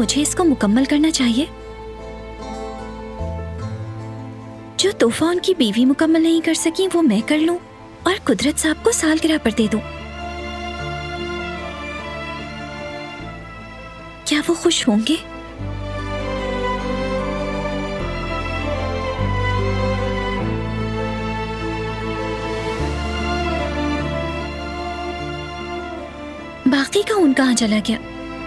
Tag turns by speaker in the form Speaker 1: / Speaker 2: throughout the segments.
Speaker 1: मुझे इसको मुकम्मल करना चाहिए? जो तोहफा उनकी बीवी मुकम्मल नहीं कर सकी वो मैं कर लूं और कुदरत साहब को सालगिरह पर दे दूं। क्या वो खुश होंगे? बाकी का उन कहाँ चला गया?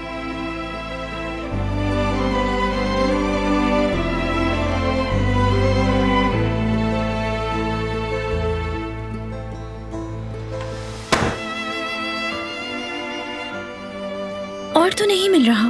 Speaker 1: और तो नहीं मिल रहा।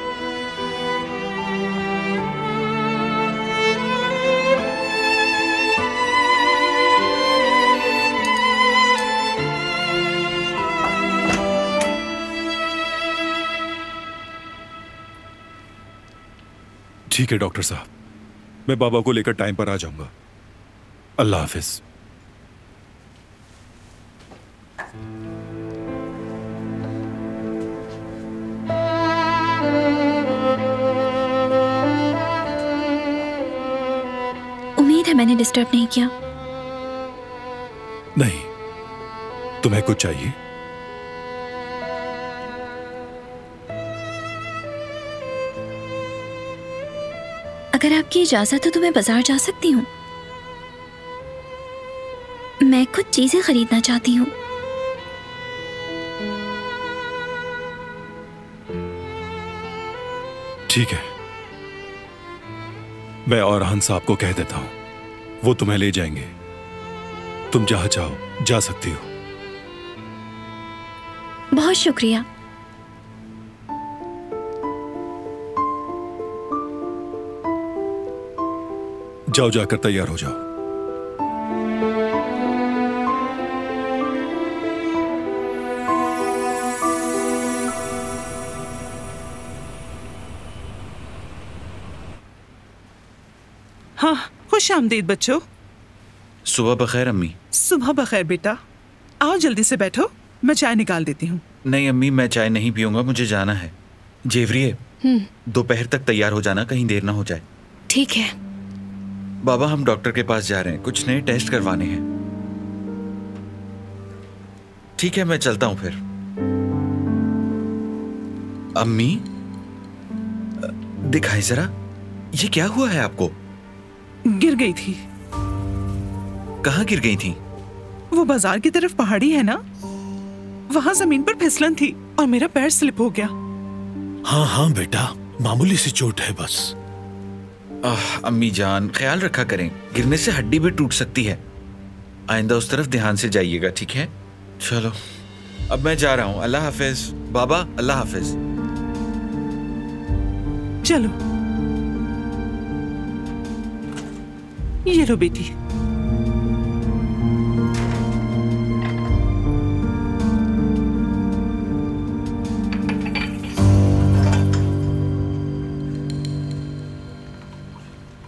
Speaker 2: ठीक है डॉक्टर साहब, मैं बाबा को लेकर टाइम पर आ जाऊंगा। अल्लाह हाफिज।
Speaker 1: उम्मीद है मैंने डिस्टर्ब नहीं किया।
Speaker 2: नहीं, तुम्हें कुछ चाहिए?
Speaker 1: अगर आपकी इजाजत हो तो मैं बाजार जा सकती हूँ। मैं कुछ चीजें खरीदना चाहती हूँ।
Speaker 2: ठीक है, मैं औरहान साहब को कह देता हूं, वो तुम्हें ले जाएंगे। तुम जहां चाहो जा सकती हो।
Speaker 1: बहुत शुक्रिया।
Speaker 2: जाओ, जाकर तैयार हो जाओ।
Speaker 3: हाँ, खुश आमदीद बच्चों।
Speaker 4: सुबह बखैर अम्मी।
Speaker 3: सुबह बखैर बेटा। आओ जल्दी से बैठो, मैं चाय निकाल देती हूँ।
Speaker 4: नहीं अम्मी, मैं चाय नहीं पीऊंगा, मुझे जाना है। जेवरिए, दोपहर तक तैयार हो जाना, कहीं देर ना हो जाए।
Speaker 5: ठीक है
Speaker 4: बाबा, हम डॉक्टर के पास जा रहे हैं, कुछ नए टेस्ट करवाने हैं। ठीक है, मैं चलता हूं फिर। अम्मी, दिखाई जरा, ये क्या हुआ है आपको?
Speaker 3: गिर गई थी।
Speaker 4: कहाँ गिर गई थी?
Speaker 3: वो बाजार की तरफ पहाड़ी है ना, वहां जमीन पर फिसलन थी और मेरा पैर स्लिप हो गया।
Speaker 6: हाँ हाँ बेटा, मामूली सी चोट है बस।
Speaker 4: अम्मी जान, ख्याल रखा करें, गिरने से हड्डी भी टूट सकती है। आइंदा उस तरफ ध्यान से जाइएगा, ठीक है? चलो, अब मैं जा रहा हूँ। अल्लाह हाफिज बाबा, अल्लाह हाफिज।
Speaker 3: चलो, ये लो बेटी।